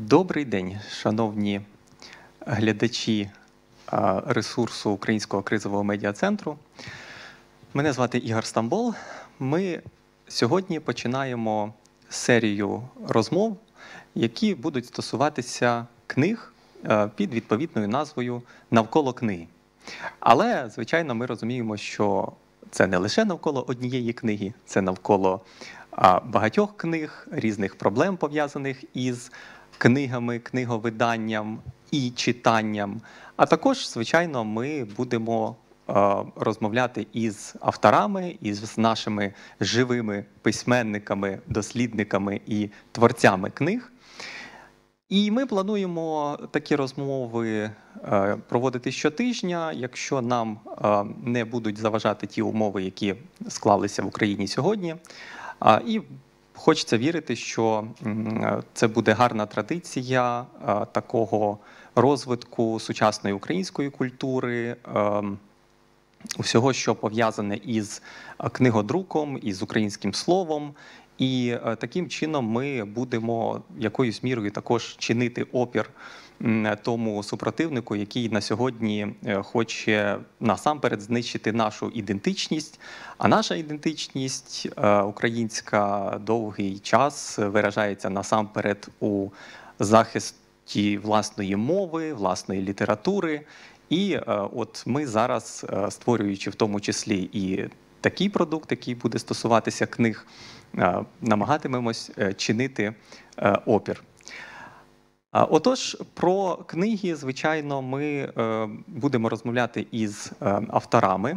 Добрий день, шановні глядачі ресурсу Українського кризового медіа-центру. Мене звати Ігор Стамбол. Ми сьогодні починаємо серію розмов, які будуть стосуватися книг під відповідною назвою «Навколо книги». Але, звичайно, ми розуміємо, що це не лише навколо однієї книги, це навколо багатьох книг, різних проблем, пов'язаних із книгами, книговиданням і читанням. А також, звичайно, ми будемо розмовляти із авторами, із нашими живими письменниками, дослідниками і творцями книг. І ми плануємо такі розмови проводити щотижня, якщо нам не будуть заважати ті умови, які склалися в Україні сьогодні. І хочеться вірити, що це буде гарна традиція такого розвитку сучасної української культури, усього, що пов'язане із книгодруком, із українським словом. І таким чином ми будемо якоюсь мірою також чинити опір тому супротивнику, який на сьогодні хоче насамперед знищити нашу ідентичність. А наша ідентичність українська довгий час виражається насамперед у захисті власної мови, власної літератури. І от ми зараз, створюючи в тому числі і такий продукт, який буде стосуватися книг, намагатимемось чинити опір. Отож, про книги, звичайно, ми будемо розмовляти із авторами.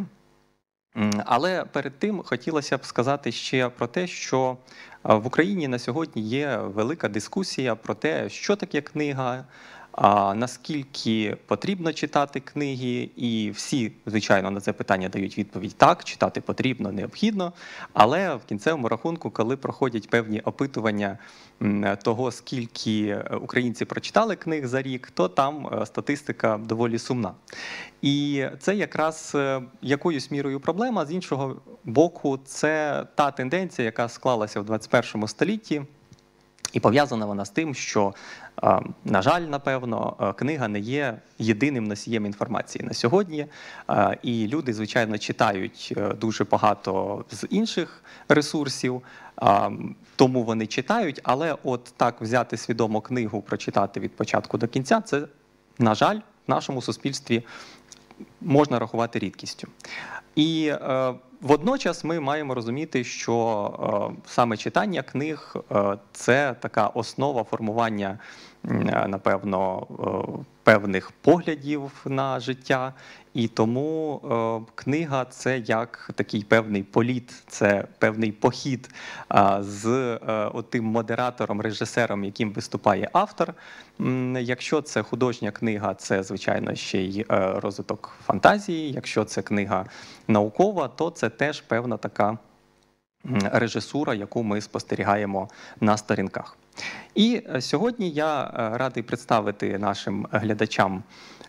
Але перед тим хотілося б сказати ще про те, що в Україні на сьогодні є велика дискусія про те, що таке книга, наскільки потрібно читати книги, і всі, звичайно, на це питання дають відповідь так, читати потрібно, необхідно, але в кінцевому рахунку, коли проходять певні опитування того, скільки українці прочитали книг за рік, то там статистика доволі сумна. І це якраз якоюсь мірою проблема, з іншого боку, це та тенденція, яка склалася в 21 столітті, і пов'язана вона з тим, що, на жаль, напевно, книга не є єдиним носієм інформації на сьогодні. І люди, звичайно, читають дуже багато з інших ресурсів, тому вони читають, але от так взяти свідомо книгу, прочитати від початку до кінця, це, на жаль, в нашому суспільстві можна рахувати рідкістю. І водночас ми маємо розуміти, що саме читання книг – це така основа формування, напевно, певних поглядів на життя. І тому книга – це як такий певний політ, це певний похід з тим модератором, режисером, яким виступає автор. Якщо це художня книга, це, звичайно, ще й розвиток фантазії. Якщо це книга наукова, то це теж певна така режисура, яку ми спостерігаємо на сторінках. І сьогодні я радий представити нашим глядачам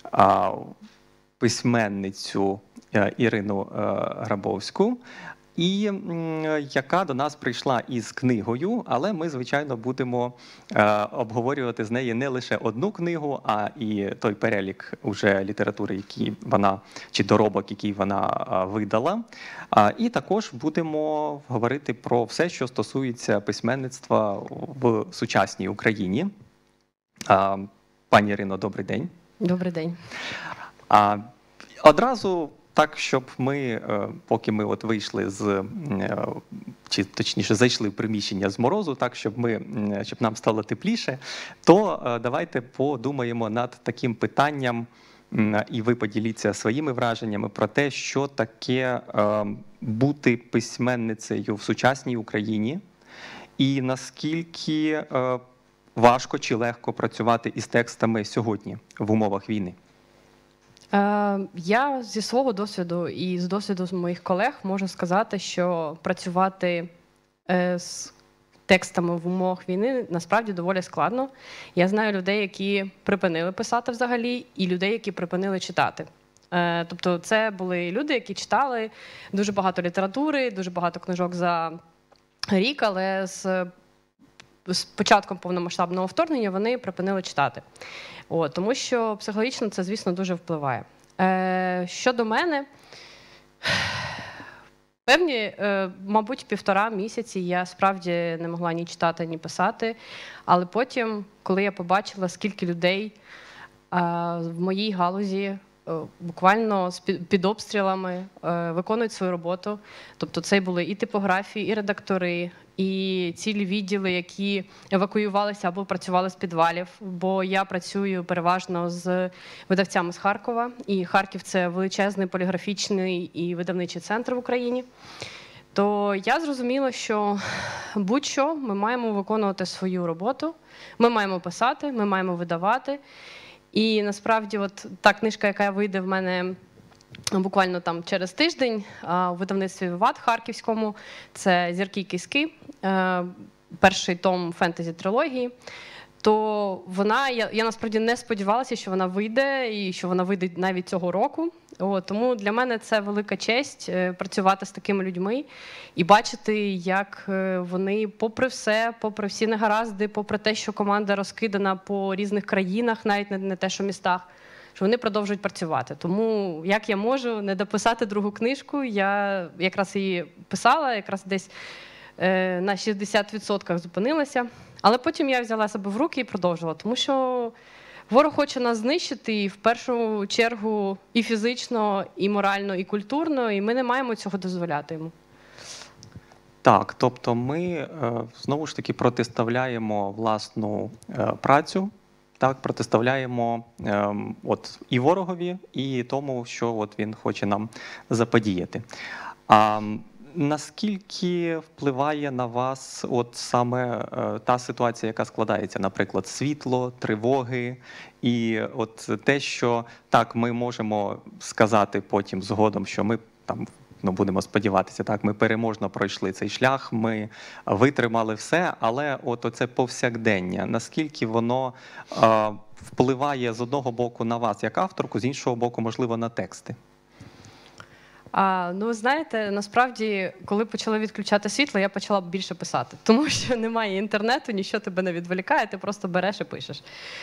письменницю Ірину Грабовську, і яка до нас прийшла із книгою, але ми, звичайно, будемо обговорювати з нею не лише одну книгу, а і той перелік уже літератури, який вона, чи доробок, який вона видала. І також будемо говорити про все, що стосується письменництва в сучасній Україні. Пані Ірино, добрий день. Добрий день. Одразу так, щоб ми, поки ми от вийшли чи точніше зайшли в приміщення з морозу, так, щоб нам стало тепліше, то давайте подумаємо над таким питанням, і ви поділіться своїми враженнями про те, що таке бути письменницею в сучасній Україні, і наскільки важко чи легко працювати із текстами сьогодні в умовах війни. Я зі свого досвіду і з досвіду моїх колег можу сказати, що працювати з текстами в умовах війни насправді доволі складно. Я знаю людей, які припинили писати взагалі, і людей, які припинили читати. Тобто це були люди, які читали дуже багато літератури, дуже багато книжок за рік, але з з початком повномасштабного вторгнення вони припинили читати. Тому що психологічно це, звісно, дуже впливає. Щодо мене, певні, мабуть, 1,5 місяці я справді не могла ні читати, ні писати. Але потім, коли я побачила, скільки людей в моїй галузі буквально під обстрілами виконують свою роботу. Тобто це були і типографії, і редактори, і цілі відділи, які евакуювалися або працювали з підвалів. Бо я працюю переважно з видавцями з Харкова. І Харків – це величезний поліграфічний і видавничий центр в Україні. То я зрозуміла, що будь-що ми маємо виконувати свою роботу, ми маємо писати, ми маємо видавати. І насправді от та книжка, яка вийде в мене буквально там через тиждень у видавництві «Виват» харківському, це «Зірки й кістки», перший том фентезі-трилогії, то вона, я насправді не сподівалася, що вона вийде і що вона вийде навіть цього року. Тому для мене це велика честь працювати з такими людьми і бачити, як вони попри все, попри всі негаразди, попри те, що команда розкидана по різних країнах, навіть не те, що містах, що вони продовжують працювати. Тому як я можу не дописати другу книжку, я якраз її писала, якраз десь на 60% зупинилася. Але потім я взяла себе в руки і продовжила, тому що ворог хоче нас знищити, і в першу чергу і фізично, і морально, і культурно, і ми не маємо цього дозволяти йому. Так, тобто ми знову ж таки протиставляємо власну працю, так, протиставляємо і ворогові, і тому, що він хоче нам заподіяти. Наскільки впливає на вас саме та ситуація, яка складається, наприклад, світло, тривоги, і те, що так, ми можемо сказати потім згодом, що ми там, будемо сподіватися, так, ми переможно пройшли цей шлях, ми витримали все, але оце повсякдення, наскільки воно впливає з одного боку на вас як авторку, з іншого боку, можливо, на тексти? Ви знаєте, насправді, коли почали відключати світло, я почала більше писати. Тому що немає інтернету, нічого тебе не відволікає, ти просто береш і пишеш.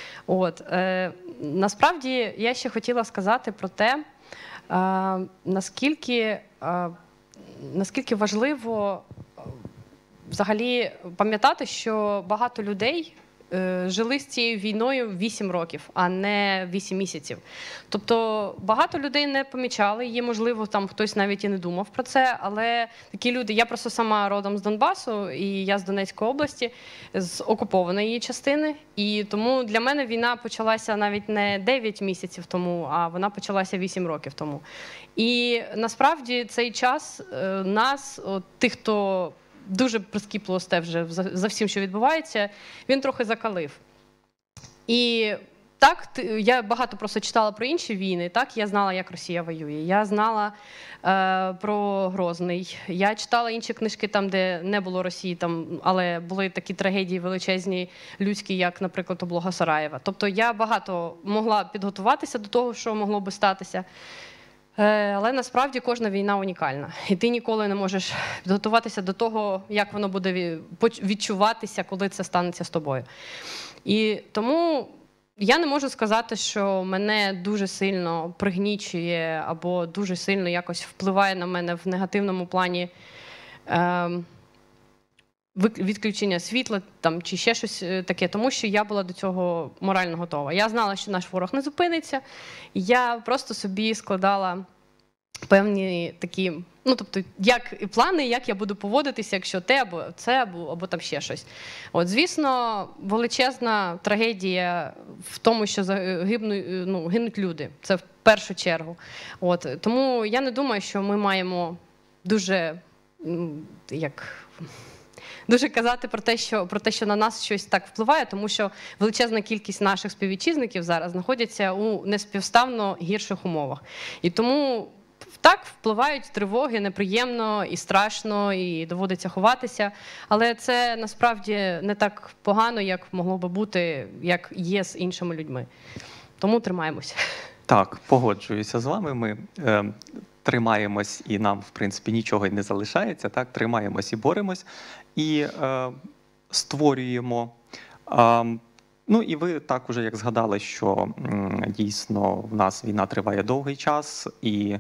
Насправді, я ще хотіла сказати про те, наскільки важливо взагалі пам'ятати, що багато людей жили з цією війною 8 років, а не 8 місяців. Тобто багато людей не помічали, є, можливо, там хтось навіть і не думав про це, але такі люди, я просто сама родом з Донбасу, і я з Донецької області, з окупованої її частини, і тому для мене війна почалася навіть не 9 місяців тому, а вона почалася 8 років тому. І насправді цей час нас, тих, хто дуже прискіпливо стежив за всім, що відбувається, він трохи закалив. І так, я багато просто читала про інші війни, так, я знала, як Росія воює, я знала про Грозний, я читала інші книжки там, де не було Росії, там, але були такі трагедії величезні, людські, як, наприклад, облога Сараєва. Тобто я багато могла підготуватися до того, що могло би статися. Але насправді кожна війна унікальна. І ти ніколи не можеш підготуватися до того, як воно буде відчуватися, коли це станеться з тобою. І тому я не можу сказати, що мене дуже сильно пригнічує або дуже сильно якось впливає на мене в негативному плані відключення світла там, чи ще щось таке, тому що я була до цього морально готова. Я знала, що наш ворог не зупиниться, я просто собі складала певні такі, тобто, плани, як я буду поводитися, якщо те, або це, або там ще щось. Звісно, величезна трагедія в тому, що гинуть люди. Це в першу чергу. Тому я не думаю, що ми маємо дуже казати про те, що на нас щось так впливає, тому що величезна кількість наших співвітчизників зараз знаходяться у неспівставно гірших умовах. І тому так впливають тривоги, неприємно і страшно, і доводиться ховатися, але це насправді не так погано, як могло би бути, як є з іншими людьми. Тому тримаємося. Так, погоджуюся з вами. Ми тримаємось, і нам, в принципі, нічого й не залишається. Так, тримаємось і боремось. І створюємо. Ну і ви так уже як згадали, що дійсно в нас війна триває довгий час, і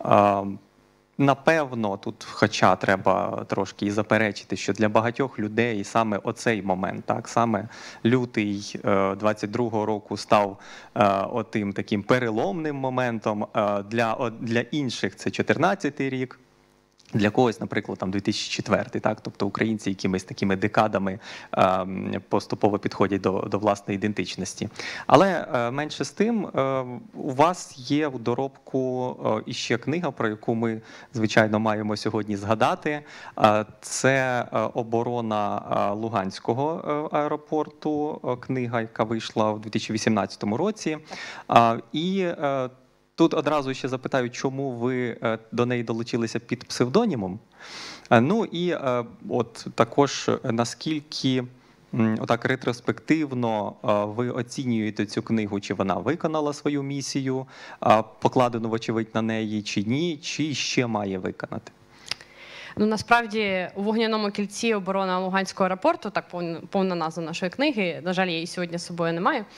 напевно тут, хоча треба трошки і заперечити, що для багатьох людей саме оцей момент, так, саме лютий 22-го року став отим таким переломним моментом, для інших це 14-й рік. Для когось, наприклад, там 2004, так, тобто українці якимись такими декадами поступово підходять до власної ідентичності. Але менше з тим, у вас є в доробку іще книга, про яку ми, звичайно, маємо сьогодні згадати. Це оборона Луганського аеропорту, книга, яка вийшла в 2018 році. І тут одразу ще запитаю, чому ви до неї долучилися під псевдонімом. Ну і от також наскільки отак ретроспективно ви оцінюєте цю книгу, чи вона виконала свою місію, покладену, вочевидь, на неї, чи ні, чи ще має виконати? Ну, насправді, у «Вогняному кільці. Оборона Луганського аеропорту», так повна назва нашої книги, на жаль, я її сьогодні з собою не маю.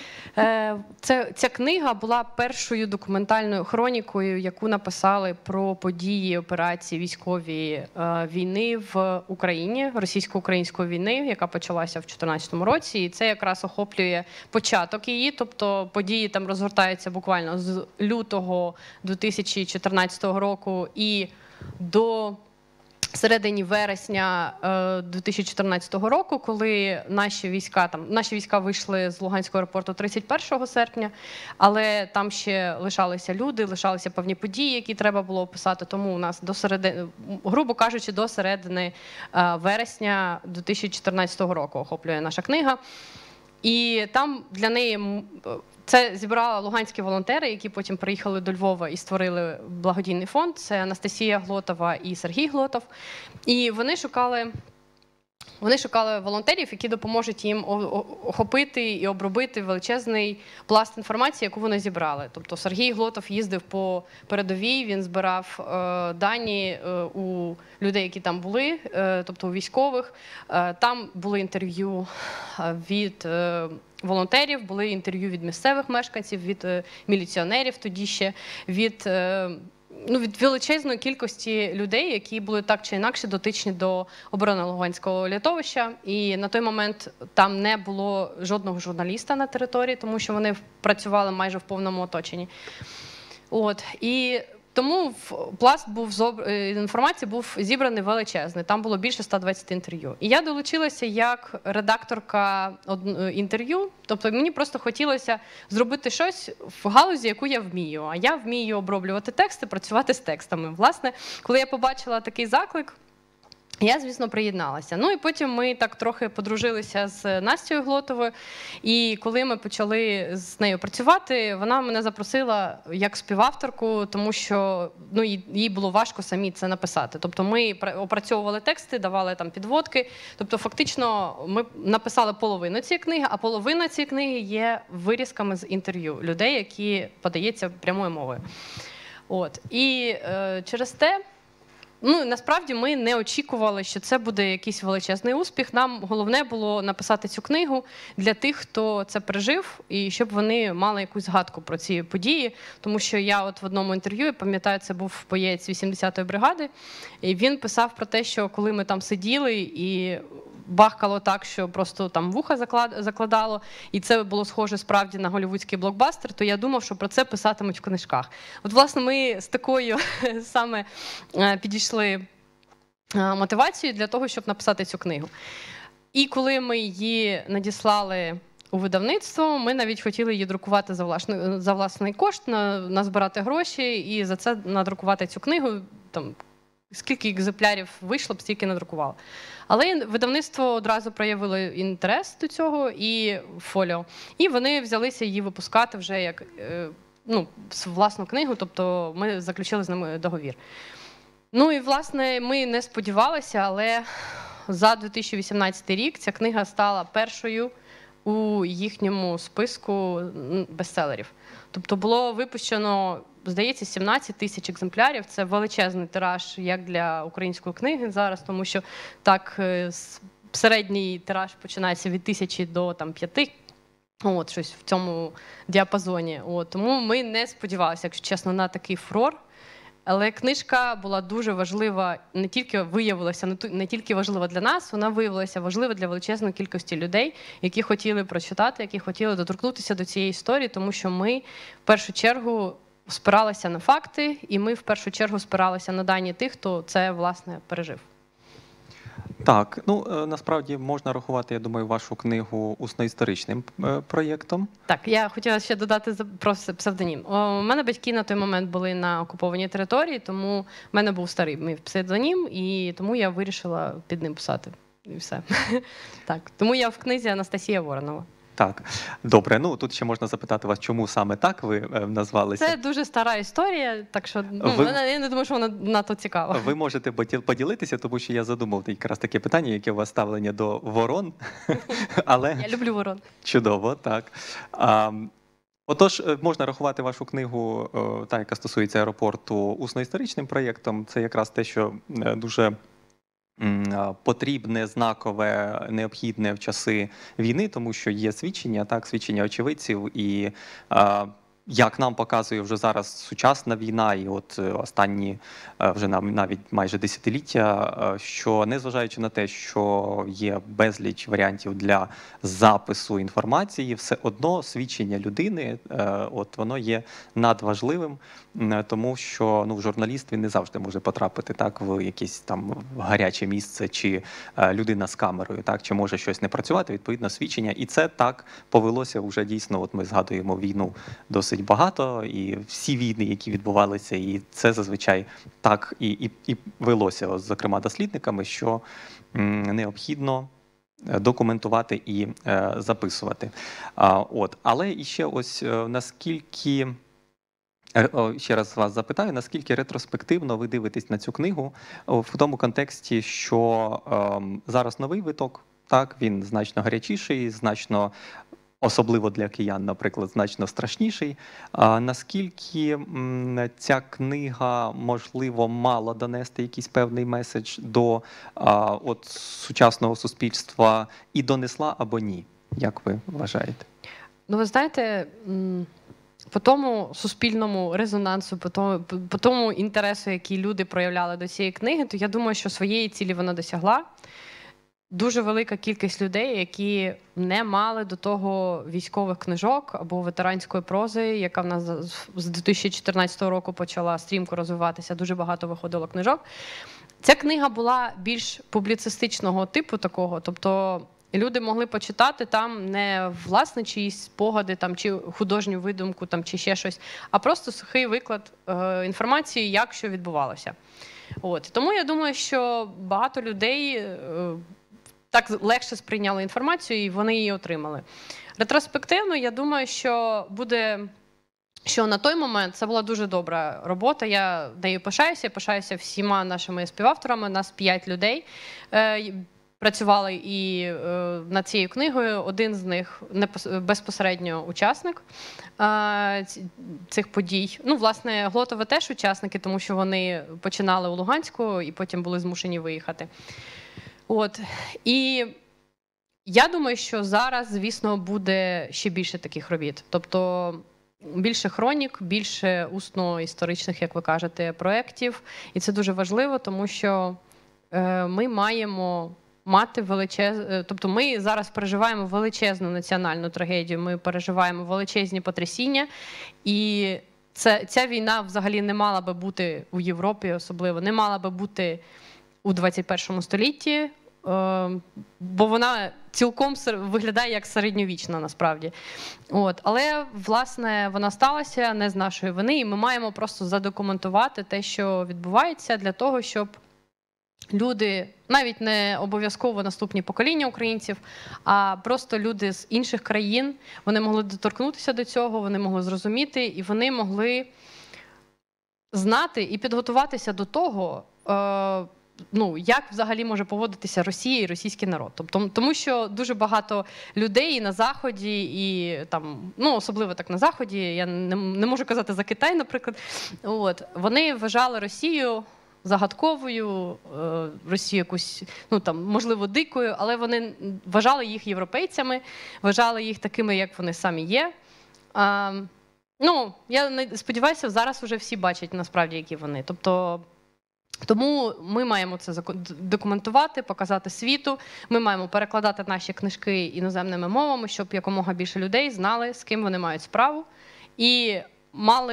Ця книга була першою документальною хронікою, яку написали про події операції військової війни в Україні, російсько-української війни, яка почалася в 2014 році. І це якраз охоплює початок її, тобто події там розгортаються буквально з лютого 2014 року і до середині вересня 2014 року, коли наші війська вийшли з Луганського аеропорту 31 серпня, але там ще лишалися люди, лишалися певні події, які треба було описати. Тому у нас до середини, грубо кажучи, до середини вересня 2014 року охоплює наша книга. І там для неї це зібрали луганські волонтери, які потім приїхали до Львова і створили благодійний фонд. Це Анастасія Глотова і Сергій Глотов. І вони шукали волонтерів, які допоможуть їм охопити і обробити величезний пласт інформації, яку вони зібрали. Тобто Сергій Глотов їздив по передовій, він збирав дані у людей, які там були, тобто у військових. Там були інтерв'ю від волонтерів, були інтерв'ю від місцевих мешканців, від міліціонерів тоді ще, від величезної кількості людей, які були так чи інакше дотичні до оборони Луганського литовища. І на той момент там не було жодного журналіста на території, тому що вони працювали майже в повному оточенні. І тому пласт інформації був зібраний величезний. Там було більше 120 інтерв'ю. І я долучилася як редакторка інтерв'ю. Тобто мені просто хотілося зробити щось в галузі, яку я вмію. А я вмію оброблювати тексти, працювати з текстами. Власне, коли я побачила такий заклик, я, звісно, приєдналася. Ну і потім ми так трохи подружилися з Настею Глотовою. І коли ми почали з нею працювати, вона мене запросила як співавторку, тому що їй було важко самі це написати. Тобто ми опрацьовували тексти, давали там підводки. Тобто фактично ми написали половину цієї книги, а половина цієї книги є вирізками з інтерв'ю людей, які подаються прямою мовою. І через те, насправді ми не очікували, що це буде якийсь величезний успіх. Нам головне було написати цю книгу для тих, хто це пережив, і щоб вони мали якусь згадку про ці події. Тому що я в одному інтерв'ю, я пам'ятаю, це був боєць 80-ї бригади, і він писав про те, що коли ми там сиділи і бахкало так, що просто там вуха закладало, і це було схоже справді на голлівудський блокбастер, то я думав, що про це писатимуть в книжках. Власне, ми з такою саме підійшли мотивацією для того, щоб написати цю книгу. І коли ми її надіслали у видавництво, ми навіть хотіли її друкувати за власний кошт, назбирати гроші і за це надрукувати цю книгу. Скільки екземплярів вийшло б, стільки надрукувало. Але видавництво одразу проявило інтерес до цього і фоліо. І вони взялися її випускати вже як власну книгу, тобто ми заключили з ними договір. І, власне, ми не сподівалися, але за 2018 рік ця книга стала першою у їхньому списку бестселерів. Тобто було випущено, здається, 17 тисяч екземплярів. Це величезний тираж як для української книги зараз, тому що так середній тираж починається від 1000 до 5. От, щось в цьому діапазоні. От, тому ми не сподівалися, якщо чесно, на такий фурор. Але книжка була дуже важлива, не тільки виявилася, не тільки важлива для нас, вона виявилася важлива для величезної кількості людей, які хотіли прочитати, які хотіли доторкнутися до цієї історії, тому що ми в першу чергу спиралися на факти, і ми в першу чергу спиралися на дані тих, хто це, власне, пережив. Так, насправді можна рахувати, я думаю, вашу книгу усно-історичним проєктом. Так, я хотіла ще додати про псевдонім. У мене батьки на той момент були на окупованій території, тому в мене був старий мій псевдонім, і тому я вирішила під ним писати. І все. Так, тому я в книзі Анастасія Воронова. Так, добре. Тут ще можна запитати вас, чому саме так ви назвалися? Це дуже стара історія, так що я не думаю, що вона надто цікава. Ви можете поділитися, тому що я задумав якраз таке питання, яке у вас ставлення до ворон. Але... Я люблю ворон. Чудово, так. Отож, можна рахувати вашу книгу, та, яка стосується аеропорту, усно-історичним проєктом. Це якраз те, що дуже потрібне, знакове, необхідне в часи війни, тому що є свідчення, свідчення очевидців, і як нам показує вже зараз сучасна війна, і от останні вже навіть майже десятиліття, що незважаючи на те, що є безліч варіантів для запису інформації, все одно свідчення людини, воно є надважливим, тому що журналіст він не завжди може потрапити в якесь там гаряче місце, чи людина з камерою, чи може щось не працювати, відповідно свідчення. І це так повелося вже дійсно, от ми згадуємо війну досить багато, і всі війни, які відбувалися, і це зазвичай так і велося, зокрема дослідниками, що необхідно документувати і записувати. Але іще ось наскільки, ще раз вас запитаю, наскільки ретроспективно ви дивитесь на цю книгу в тому контексті, що зараз новий виток, він значно гарячіший, значно, особливо для киян, наприклад, значно страшніший. Наскільки ця книга, можливо, мала донести якийсь певний меседж до сучасного суспільства і донесла або ні? Як ви вважаєте? Ви знаєте, по тому суспільному резонансу, по тому інтересу, який люди проявляли до цієї книги, то я думаю, що своєї цілі вона досягла. Дуже велика кількість людей, які не мали до того військових книжок або ветеранської прози, яка в нас з 2014 року почала стрімко розвиватися, дуже багато виходило книжок. Ця книга була більш публіцистичного типу такого, тобто люди могли почитати там не власне чиїсь спогади, чи художню видумку, чи ще щось, а просто сухий виклад інформації, як що відбувалося. Тому я думаю, що багато людей так легше сприйняли інформацію, і вони її отримали. Ретроспективно, я думаю, що на той момент це була дуже добра робота. Я нею пишаюся всіма нашими співавторами. Нас 5 людей працювали і над цією книгою. Один з них безпосередньо учасник цих подій. Власне, Глотове теж учасники, тому що вони починали у Луганську і потім були змушені виїхати. І я думаю, що зараз, звісно, буде ще більше таких робіт. Тобто більше хронік, більше усно-історичних, як ви кажете, проєктів. І це дуже важливо, тому що ми маємо мати тобто ми зараз переживаємо величезну національну трагедію, ми переживаємо величезні потрясіння. І ця війна взагалі не мала би бути у Європі особливо, не мала би бути у 21 столітті, бо вона цілком виглядає як середньовічна насправді. Але, власне, вона сталася не з нашої вини, і ми маємо просто задокументувати те, що відбувається, для того, щоб люди, навіть не обов'язково наступні покоління українців, а просто люди з інших країн, вони могли доторкнутися до цього, вони могли зрозуміти, і вони могли знати і підготуватися до того, як взагалі може поводитися Росія і російський народ. Тобто, тому що дуже багато людей і на Заході, і особливо так на Заході, я не можу казати за Китай, наприклад, вони вважали Росію загадковою, Росію якусь, ну там, можливо, дикою, але вони вважали їх європейцями, вважали їх такими, як вони самі є. Ну, я сподіваюся, зараз вже всі бачать насправді, які вони. Тобто, тому ми маємо це документувати, показати світу. Ми маємо перекладати наші книжки іноземними мовами, щоб якомога більше людей знали, з ким вони мають справу, і мали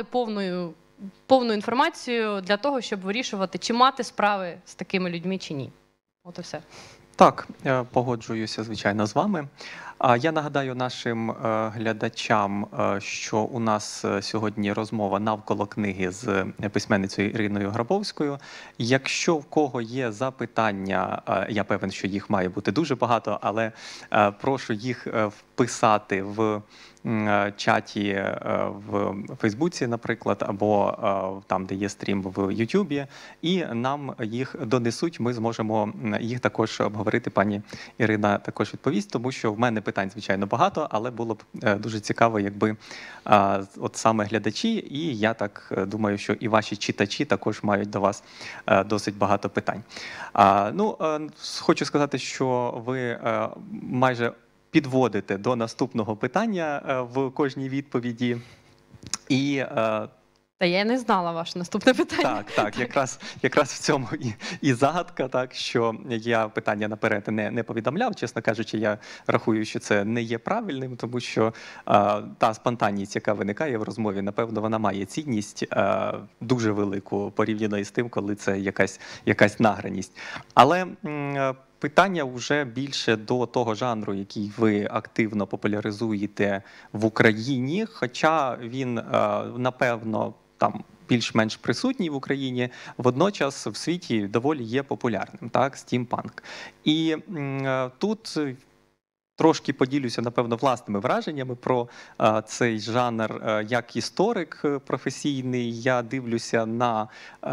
повну інформацію для того, щоб вирішувати, чи мати справи з такими людьми, чи ні. От і все. Так, погоджуюся, звичайно, з вами. Я нагадаю нашим глядачам, що у нас сьогодні розмова навколо книги з письменницею Іриною Грабовською. Якщо в кого є запитання, я певен, що їх має бути дуже багато, але прошу їх вписати в чаті в Фейсбуці, наприклад, або там, де є стрім в Ютубі, і нам їх донесуть, ми зможемо їх також обговорити. Пані Ірина також відповість, тому що в мене питань, звичайно, багато, але було б дуже цікаво, якби от саме глядачі, і я так думаю, що і ваші читачі також мають до вас досить багато питань. Ну, хочу сказати, що ви майже підводите до наступного питання в кожній відповіді. І та я не знала ваше наступне питання. Так, якраз в цьому і загадка, так, що я питання наперед не повідомляв. Чесно кажучи, я рахую, що це не є правильним, тому що та спонтанність, яка виникає в розмові, напевно, вона має цінність дуже велику порівняно із тим, коли це якась награність. Але питання вже більше до того жанру, який ви активно популяризуєте в Україні, хоча він, напевно, там більш-менш присутній в Україні, водночас в світі доволі є популярним, так, стімпанк. І тут трошки поділюся, напевно, власними враженнями про цей жанр як історик професійний. Я дивлюся на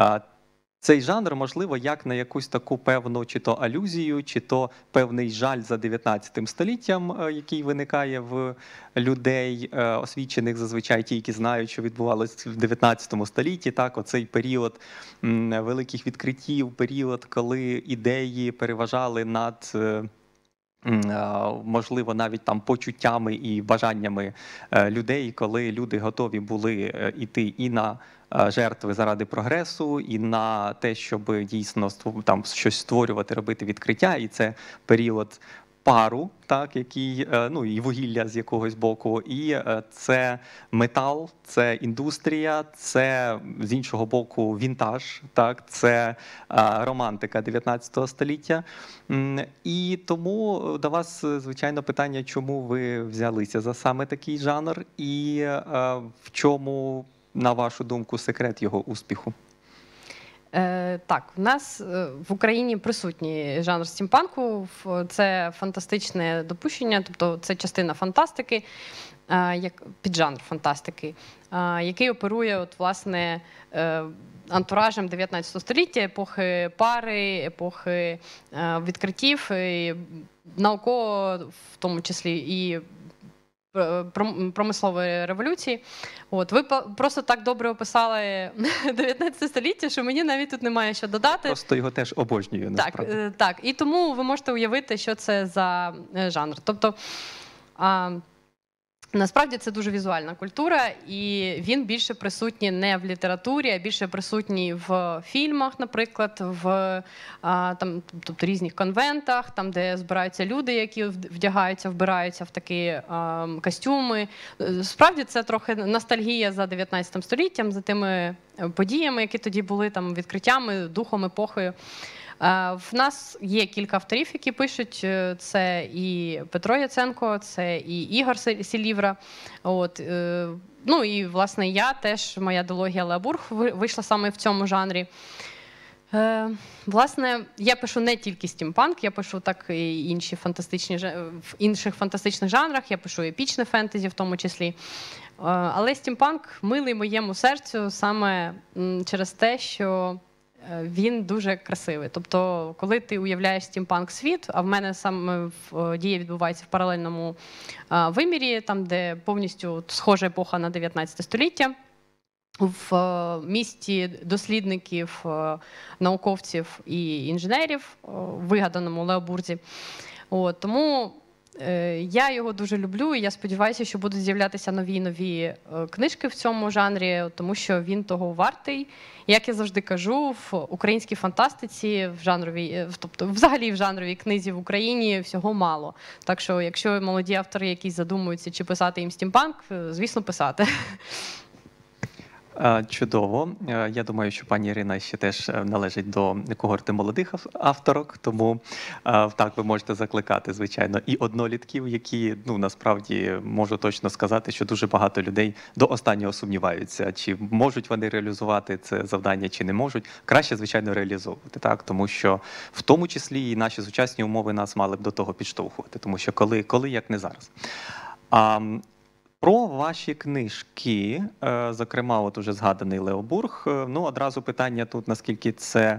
цей жанр, можливо, як на якусь таку певну чи то алюзію, чи то певний жаль за 19 століттям, який виникає в людей, освічених зазвичай ті, які знають, що відбувалося в 19 столітті. Так, оцей період великих відкриттів, період, коли ідеї переважали над, можливо, навіть там почуттями і бажаннями людей, коли люди готові були йти і на жертви заради прогресу, і на те, щоб дійсно там щось створювати, робити відкриття. І це період пару, так, який, ну, і вугілля з якогось боку, і це метал, це індустрія, це, з іншого боку, вінтаж, так, це романтика 19 століття. І тому до вас, звичайно, питання, чому ви взялися за саме такий жанр, і в чому, на вашу думку, секрет його успіху? Так, в нас в Україні присутній жанр стімпанку, це фантастичне допущення, тобто це частина фантастики, як піджанр фантастики, який оперує от, власне, антуражем 19 століття, епохи пари, епохи відкриттів, і науково, в тому числі, і промислової революції. От, ви просто так добре описали 19 століття, що мені навіть тут немає що додати. Просто його теж обожнюю, насправді. Так, і тому ви можете уявити, що це за жанр. Тобто, насправді це дуже візуальна культура, і він більше присутній не в літературі, а більше присутній в фільмах, наприклад, в там, тобто, різних конвентах, там, де збираються люди, які вдягаються, вбираються в такі костюми. Справді це трохи ностальгія за 19 століттям, за тими подіями, які тоді були, там, відкриттями, духом, епохою. В нас є кілька авторів, які пишуть. Це і Петро Яценко, це і Ігор Селівра. От, ну і, власне, я теж, моя дилогія Леобург вийшла саме в цьому жанрі. Власне, я пишу не тільки стімпанк, я пишу так і інші в інших фантастичних жанрах, я пишу епічне фентезі в тому числі. Але стімпанк милий моєму серцю саме через те, що він дуже красивий. Тобто, коли ти уявляєш стімпанк-світ, а в мене саме дія відбувається в паралельному вимірі, там, де повністю схожа епоха на 19 століття, в місті дослідників, науковців і інженерів, вигаданому Леобурзі. Тому я його дуже люблю, і я сподіваюся, що будуть з'являтися нові книжки в цьому жанрі, тому що він того вартий. Як я завжди кажу, в українській фантастиці, тобто взагалі в жанровій книзі в Україні всього мало. Так що, якщо молоді автори якісь задумуються, чи писати їм стімпанк, звісно, писати. Чудово. Я думаю, що пані Ірина ще теж належить до когорти молодих авторок, тому так, ви можете закликати, звичайно, і однолітків, які, насправді, можу точно сказати, що дуже багато людей до останнього сумніваються, чи можуть вони реалізувати це завдання, чи не можуть. Краще, звичайно, реалізовувати, так, тому що в тому числі і наші сучасні умови нас мали б до того підштовхувати, тому що коли як не зараз. Про ваші книжки, зокрема, от уже згаданий Леобург, одразу питання тут, наскільки це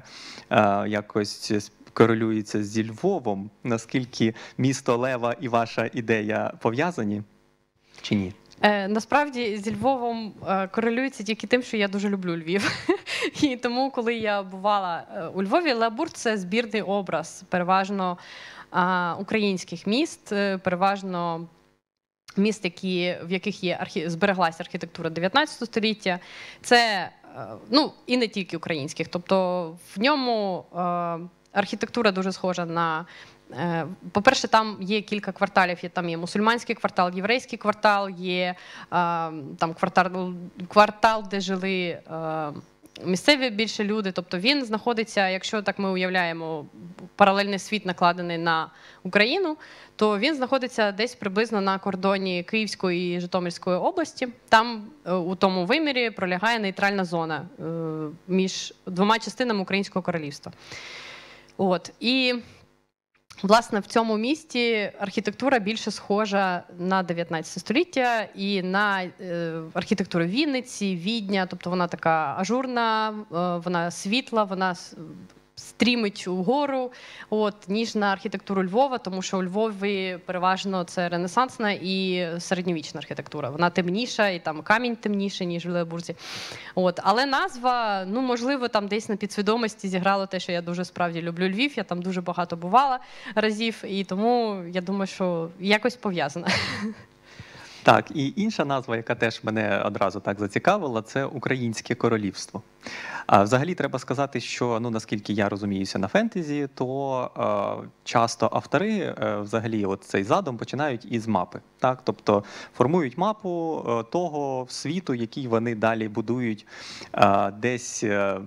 якось корелюється зі Львовом, наскільки місто Лева і ваша ідея пов'язані, чи ні? Насправді зі Львовом корелюється тільки тим, що я дуже люблю Львів. І тому, коли я бувала у Львові, Леобург – це збірний образ, переважно українських міст, переважно міст, в яких збереглася архітектура 19 століття. Це, і не тільки українських. Тобто в ньому архітектура дуже схожа на... По-перше, там є кілька кварталів. Там є мусульманський квартал, єврейський квартал, є там квартал, де жили місцеві більше люди. Тобто він знаходиться, якщо так ми уявляємо, паралельний світ накладений на Україну, то він знаходиться десь приблизно на кордоні Київської і Житомирської області. Там у тому вимірі пролягає нейтральна зона між двома частинами Українського королівства. І, власне, в цьому місті архітектура більше схожа на 19 століття і на архітектуру Вінниці, Відня. Тобто вона така ажурна, вона світла, вона стрімить угору, ніж на архітектуру Львова, тому що у Львові переважно це ренесансна і середньовічна архітектура. Вона темніша, і там камінь темніший, ніж в Леобурзі. Але назва, можливо, там десь на підсвідомості зіграло те, що я дуже справді люблю Львів, я там дуже багато бувала разів, і тому я думаю, що якось пов'язана. Так, і інша назва, яка теж мене одразу так зацікавила, це «Українське королівство». Взагалі треба сказати, що, наскільки я розуміюся на фентезі, то часто автори взагалі цей задум починають із мапи. Так? Тобто формують мапу того світу, який вони далі будують, десь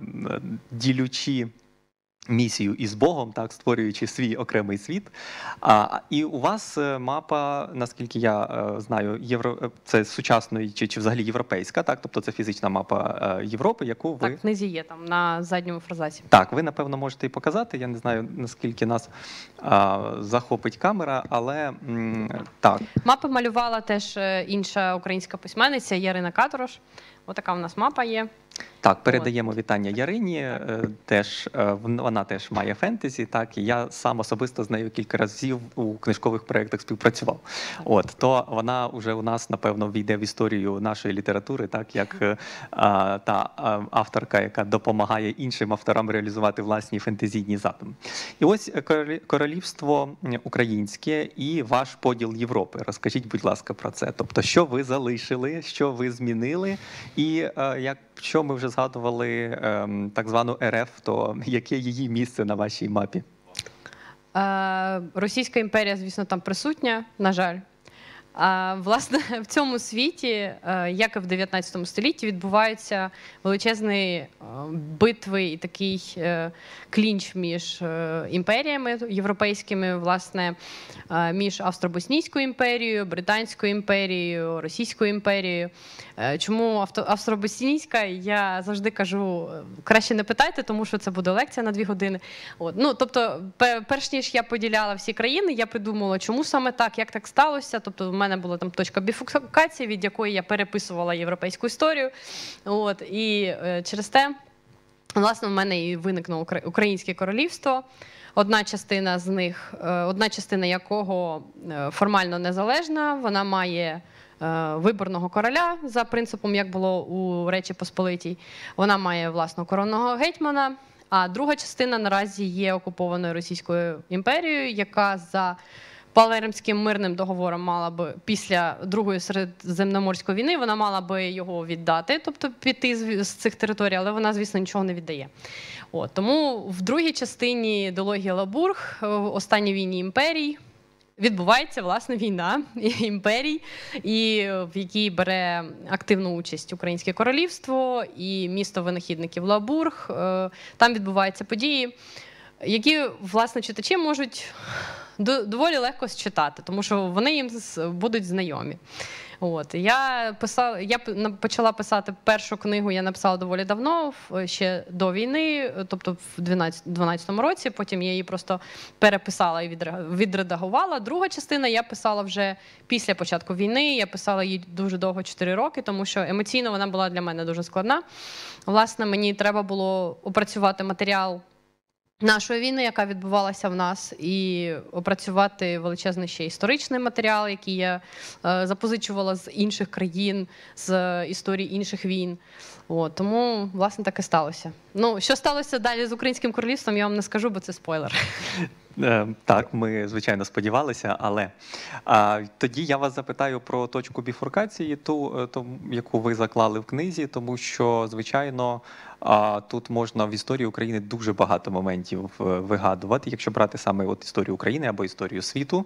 ділючи місію із Богом, так, створюючи свій окремий світ. І у вас мапа, наскільки я знаю, це сучасної чи взагалі європейська, так, тобто це фізична мапа Європи, яку ви... Так, в книзі є там на задньому фразаці. Так, ви, напевно, можете і показати, я не знаю, наскільки нас захопить камера, але так. Мапи малювала теж інша українська письменниця Ярина Каторош. Отака у нас мапа є. Так, передаємо вітання Ярині, вона теж має фентезі, так, і я сам особисто з нею кілька разів у книжкових проєктах співпрацював. То вона вже у нас, напевно, війде в історію нашої літератури, так, як та авторка, яка допомагає іншим авторам реалізувати власні фентезійні задуми. І ось королівство українське і ваш поділ Європи. Розкажіть, будь ласка, про це. Тобто, що ви залишили, що ви змінили, і якщо ми вже згадували так звану РФ, то яке її місце на вашій мапі? Російська імперія, звісно, там присутня, на жаль. Власне, в цьому світі, як і в 19 столітті, відбуваються величезні битви і такий клінч між імперіями європейськими, власне, між Австро-Боснійською імперією, Британською імперією, Російською імперією. Чому Австро-Боснійська, я завжди кажу, краще не питайте, тому що це буде лекція на 2 години. Тобто, перш ніж я поділяла всі країни, я придумала, чому саме так, як так сталося. Тобто, у мене була там точка біфуркації, від якої я переписувала європейську історію. І через те Власне, в мене і виникло Українське королівство. Одна частина з них, одна частина якого формально незалежна, вона має виборного короля за принципом, як було у Речі Посполитій. Вона має власного коронного гетьмана, а друга частина наразі є окупованою Російською імперією, яка за Палермським мирним договором мала би після Другої Середземноморської війни вона мала би його віддати, тобто піти з цих територій, але вона, звісно, нічого не віддає. Тому в другій частині ідеології Лабург, в останній війні імперій, відбувається, власне, війна імперій, і в якій бере активну участь Українське королівство і місто винахідників Лабург. Там відбуваються події, які, власне, читачі можуть доволі легко считати, тому що вони їм будуть знайомі. Я почала писати першу книгу, я написала доволі давно, ще до війни, тобто в 2012 році, потім я її просто переписала і відредагувала. Друга частина я писала вже після початку війни, я писала її дуже довго, 4 роки, тому що емоційно вона була для мене дуже складна. Власне, мені треба було опрацювати матеріал нашої війни, яка відбувалася в нас, і опрацювати величезний ще історичний матеріал, який я запозичувала з інших країн, з історій інших війн. Тому, власне, так і сталося. Що сталося далі з Українським королівством, я вам не скажу, бо це спойлер. Так, ми, звичайно, сподівалися, але тоді я вас запитаю про точку біфуркації, ту, яку ви заклали в книзі, тому що, звичайно, тут можна в історії України дуже багато моментів вигадувати. Якщо брати саме історію України або історію світу,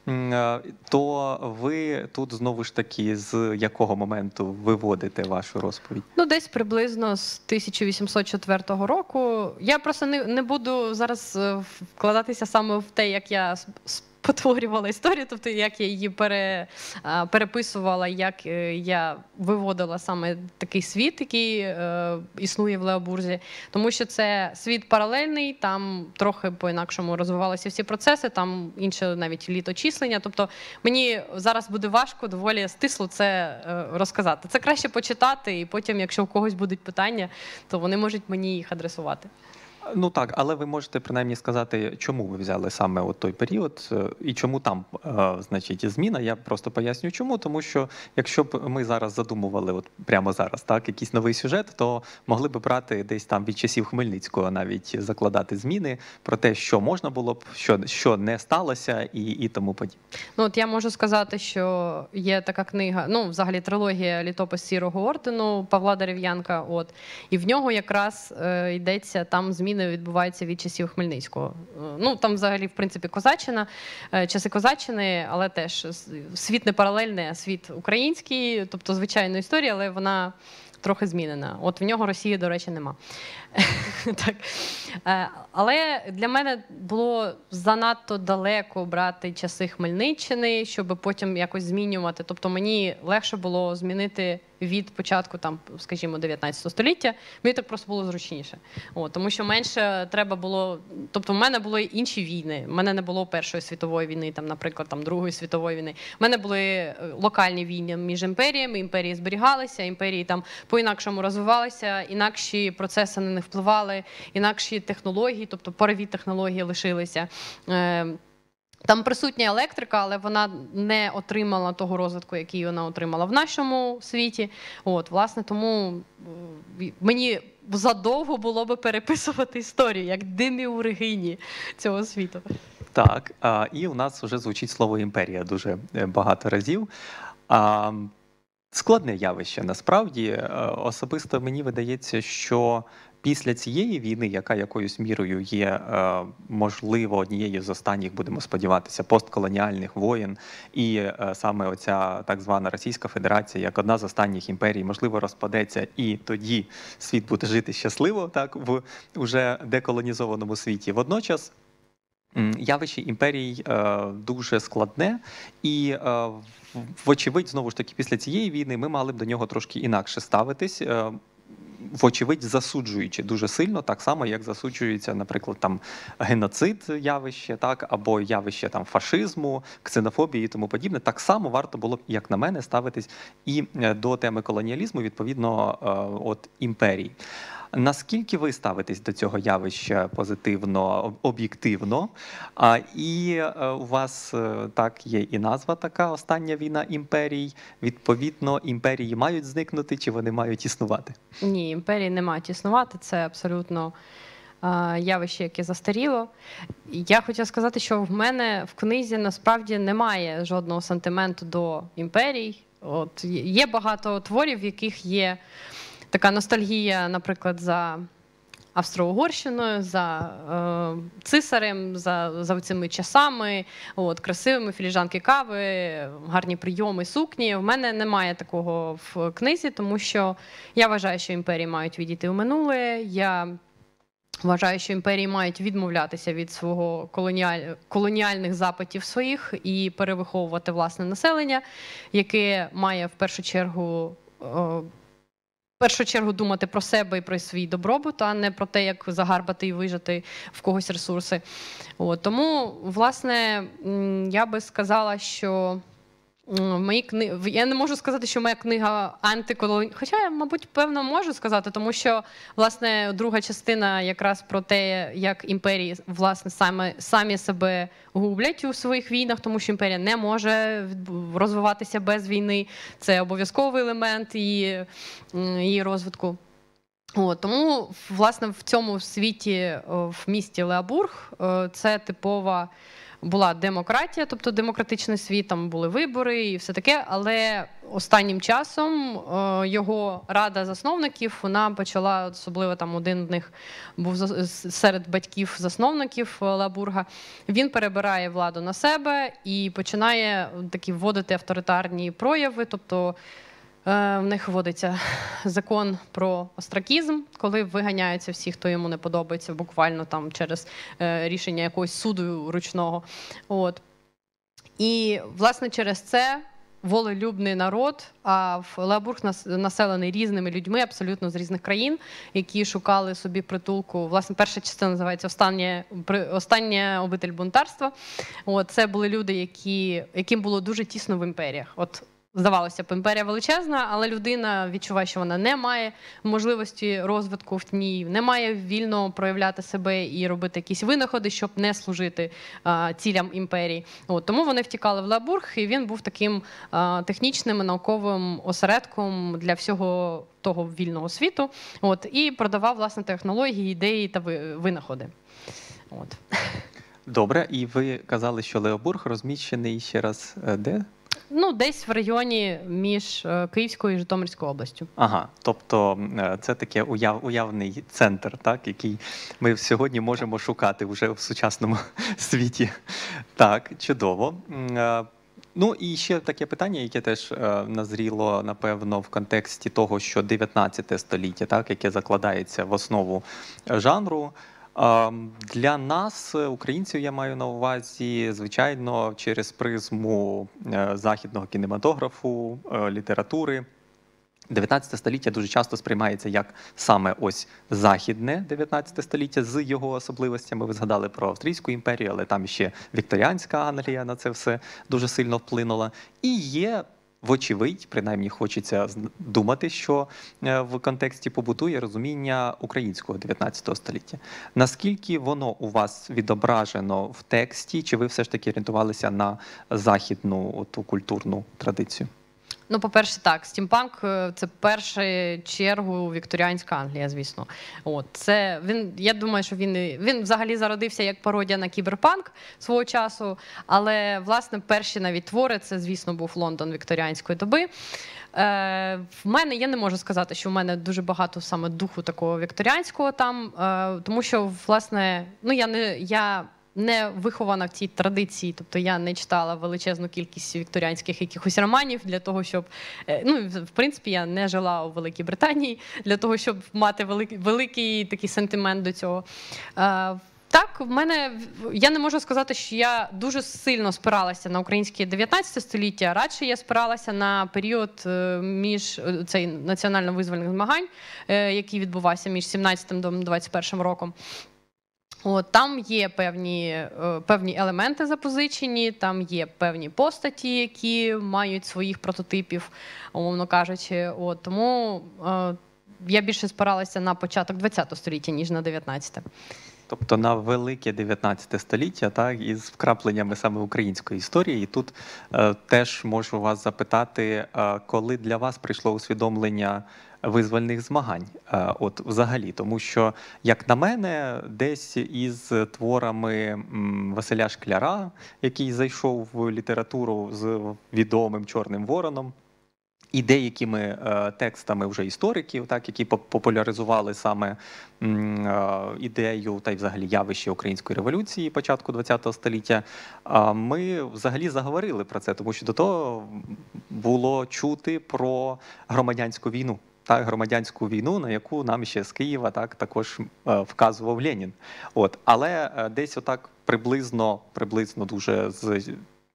то ви тут знову ж таки з якого моменту виводите вашу розповідь? Десь приблизно з 1804 року. Я просто не буду зараз вкладатися саме в те, як я спотворювала історію, тобто як я її переписувала, як я виводила саме такий світ, який існує в Леобурзі. Тому що це світ паралельний, там трохи по-інакшому розвивалися всі процеси, там інше навіть літочислення. Тобто мені зараз буде важко доволі стисло це розказати. Це краще почитати, і потім, якщо у когось будуть питання, то вони можуть мені їх адресувати. Так, але ви можете принаймні сказати, чому ви взяли саме той період і чому там, значить, зміна. Я просто поясню чому, тому що якщо б ми зараз задумували, прямо зараз, так, якийсь новий сюжет, то могли б брати десь там від часів Хмельницького навіть закладати зміни про те, що можна було б, що не сталося і тому подібне. Я можу сказати, що є така книга, взагалі трилогія «Літопис Сірого ордену» Павла Дерев'янка, і в нього якраз йдеться там зміни відбуваються від часів Хмельницького. Там взагалі, в принципі, козаччина, часи козаччини, але теж світ не паралельний, а світ український, тобто звичайна історія, але вона трохи змінена. В нього Росії, до речі, нема. Так. Але для мене було занадто далеко брати часи Хмельниччини, щоб потім якось змінювати. Тобто мені легше було змінити від початку, скажімо, 19 століття. Мені так просто було зручніше. Тому що менше треба було... Тобто в мене були інші війни. В мене не було Першої світової війни, наприклад, Другої світової війни. В мене були локальні війни між імперіями, імперії зберігалися, імперії по-інакшому розвивалися, інакші процеси на них впливали, інакші технології, тобто парові технології лишилися. Там присутня електрика, але вона не отримала того розвитку, який вона отримала в нашому світі. Власне, тому мені задовго було би переписувати історію, як деміургині цього світу. Так, і у нас вже звучить слово «імперія» дуже багато разів. Складне явище, насправді. Особисто мені видається, що після цієї війни, яка якоюсь мірою є, можливо, однією з останніх, будемо сподіватися, постколоніальних воєн, і саме оця так звана Російська Федерація, як одна з останніх імперій, можливо, розпадеться, і тоді світ буде жити щасливо, так, в уже деколонізованому світі. Водночас, явище імперій дуже складне, і, вочевидь, знову ж таки, після цієї війни ми мали б до нього трошки інакше ставитись, вочевидь, засуджуючи дуже сильно, так само, як засуджується, наприклад, геноцид явище, так, або явище фашизму, ксенофобії і тому подібне. Так само варто було б, як на мене, ставитись і до теми колоніалізму, відповідно, імперій. Наскільки ви ставитесь до цього явища позитивно, об'єктивно? І у вас так є і назва така «Остання війна імперій». Відповідно, імперії мають зникнути чи вони мають існувати? Ні, імперії не мають існувати, це абсолютно явище, яке застаріло. Я хотіла сказати, що в мене в книзі насправді немає жодного сантименту до імперій. От, є багато творів, в яких є така ностальгія, наприклад, за Австро-Угорщиною, за цисарем, за цими часами, от, красивими філіжанки кави, гарні прийоми, сукні. В мене немає такого в книзі, тому що я вважаю, що імперії мають відійти у минуле. Я вважаю, що імперії мають відмовлятися від свого колоніальних запитів своїх і перевиховувати власне населення, яке має в першу чергу думати про себе і про свій добробут, а не про те, як загарбати і вижити в когось ресурси. От, тому, власне, я би сказала, що я не можу сказати, що моя книга антиколонійна, хоча я, мабуть, певно, можу сказати, тому що, власне, друга частина якраз про те, як імперії, власне, самі себе гублять у своїх війнах, тому що імперія не може розвиватися без війни. Це обов'язковий елемент її розвитку. Тому, власне, в цьому світі, в місті Леобург, це типова була демократія, тобто демократичний світ, там були вибори і все таке, але останнім часом його рада засновників, вона почала, особливо там один з них був серед батьків-засновників Леобурга, він перебирає владу на себе і починає такі вводити авторитарні прояви, тобто в них вводиться закон про остракізм, коли виганяються всі, хто йому не подобається, буквально там через рішення якогось суду ручного. От. І, власне, через це волелюбний народ, а Леобург населений різними людьми, абсолютно з різних країн, які шукали собі притулку. Власне, перша частина називається «Остання обитель бунтарства». От, це були люди, яким було дуже тісно в імперіях. От, здавалося б, імперія величезна, але людина відчуває, що вона не має можливості розвитку в ній, не має вільно проявляти себе і робити якісь винаходи, щоб не служити цілям імперії. От, тому вони втікали в Леобург, і він був таким технічним і науковим осередком для всього того вільного світу. От, і продавав, власне, технології, ідеї та винаходи. От. Добре, і ви казали, що Леобург розміщений ще раз де? Десь в районі між Київською і Житомирською областю. Ага, тобто це таке уявний центр, так, який ми сьогодні можемо шукати вже в сучасному світі. Так, чудово. І ще таке питання, яке теж назріло, напевно, в контексті того, що 19 століття, так, яке закладається в основу жанру. Для нас, українців, я маю на увазі, звичайно, через призму західного кінематографу, літератури. 19 століття дуже часто сприймається як саме ось західне 19 століття з його особливостями. Ви згадали про Австрійську імперію, але там ще вікторіанська Англія на це все дуже сильно вплинула. І є, вочевидь, принаймні хочеться думати, що в контексті побутує розуміння українського 19 століття. Наскільки воно у вас відображено в тексті, чи ви все ж таки орієнтувалися на західну ту культурну традицію? По-перше, так, стімпанк – це в першу чергу вікторіанська Англія, звісно. От, я думаю, що він взагалі зародився як пародія на кіберпанк свого часу, але, власне, перші навіть твори – це, звісно, був Лондон вікторіанської доби. Я не можу сказати, що в мене дуже багато саме духу такого вікторіанського там, тому що, власне, я не вихована в цій традиції, тобто я не читала величезну кількість вікторіанських якихось романів для того, щоб, в принципі, я не жила у Великій Британії для того, щоб мати великий такий сентимент до цього. Так, я не можу сказати, що я дуже сильно спиралася на українське 19 століття, радше я спиралася на період між цей національно-визвольних змагань, який відбувався між 17 та 21 роком. Там є певні елементи запозичені, там є певні постаті, які мають своїх прототипів, умовно кажучи. Тому я більше спиралася на початок ХХ століття, ніж на 19. Тобто на велике 19 століття, так, із вкрапленнями саме української історії. І тут теж можу вас запитати, коли для вас прийшло усвідомлення визвольних змагань, от взагалі, тому що, як на мене, десь із творами Василя Шкляра, який зайшов в літературу з відомим Чорним Вороном, і деякими текстами вже істориків, так, які популяризували саме ідею та й взагалі явище Української революції початку ХХ століття, ми взагалі заговорили про це, тому що до того було чути про громадянську війну. Так, громадянську війну, на яку нам ще з Києва так також вказував Ленін. От, але десь отак приблизно дуже з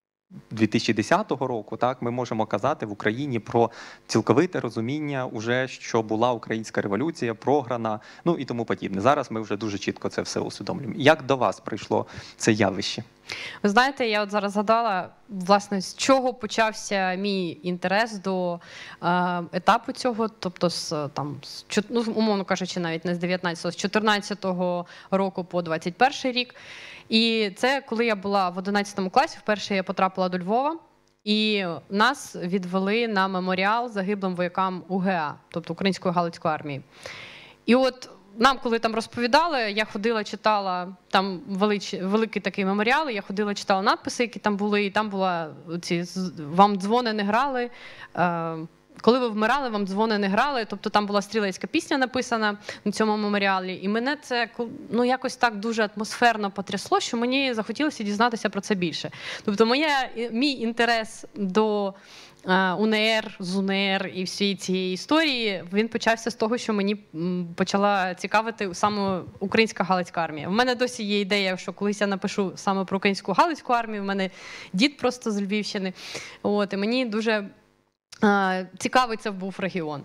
2010 року, так, ми можемо казати в Україні про цілковите розуміння, уже, що була українська революція, програна, ну і тому подібне. Зараз ми вже дуже чітко це все усвідомлюємо. Як до вас прийшло це явище? Ви знаєте, я от зараз згадала, власне, з чого почався мій інтерес до етапу цього, тобто ну, умовно кажучи, навіть не з 19-го, з 14-го року по 21-й рік. І це коли я була в 11 класі, вперше я потрапила до Львова, і нас відвели на меморіал загиблим воякам УГА, тобто Української Галицької армії. І от нам, коли там розповідали, я ходила, читала, там великий такий меморіал, я ходила, читала надписи, які там були, і там була ці «Вам дзвони не грали», коли ви вмирали, вам дзвони не грали, тобто там була стрілецька пісня написана на цьому меморіалі, і мене це ну, якось так дуже атмосферно потрясло, що мені захотілося дізнатися про це більше. Тобто мій інтерес до УНР, ЗУНР і всієї цієї історії, він почався з того, що мені почала цікавити саме Українська Галицька армія. В мене досі є ідея, що колись я напишу саме про Українську Галицьку армію, в мене дід просто з Львівщини, от, і мені дуже цікавий це був регіон.